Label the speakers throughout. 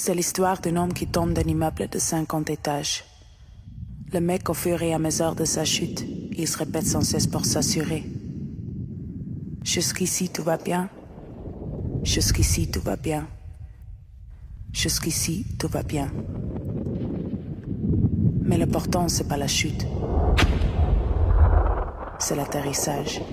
Speaker 1: C'est l'histoire d'un homme qui tombe d'un immeuble de 50 étages. Le mec, au fur et à mesure de sa chute, il se répète sans cesse pour s'assurer. Jusqu'ici, tout va bien. Jusqu'ici, tout va bien. Jusqu'ici, tout va bien. Mais l'important, c'est pas la chute. C'est l'atterrissage.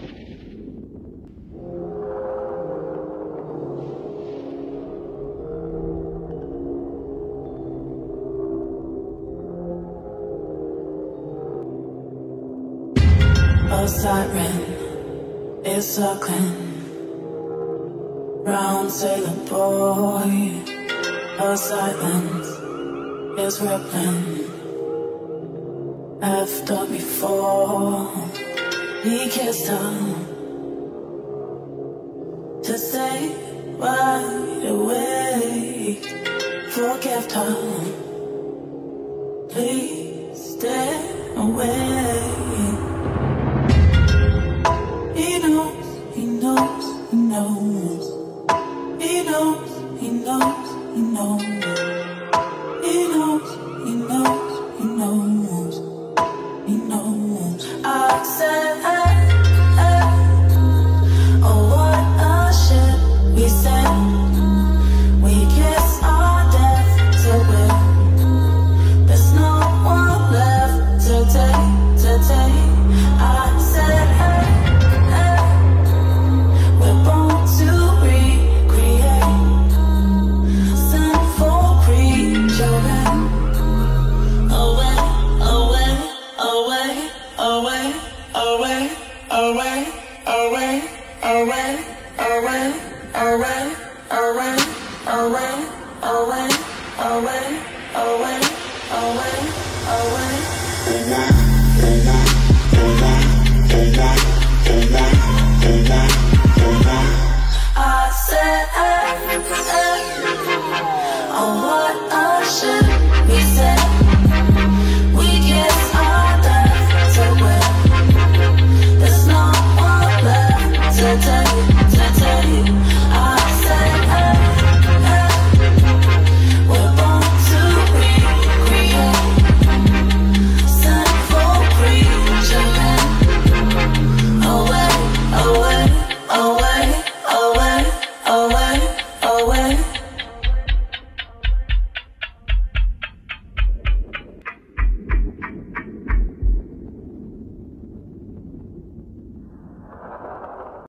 Speaker 2: A siren is circling round sailor boy. A silence is rippling after before he kissed her to say right away. Forgive her, please stay away. He knows, he knows, he knows. He knows, he knows, he knows. He knows, he knows, he knows. He knows. I said, hey, hey. Oh, what a shit we said. We kiss our death till we're there's no one left to take. I said, hey. I said